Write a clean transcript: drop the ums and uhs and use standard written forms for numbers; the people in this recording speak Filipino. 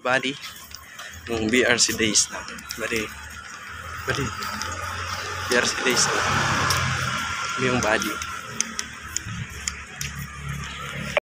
body ng BRC days na. Bali. BRC days na. Yung body.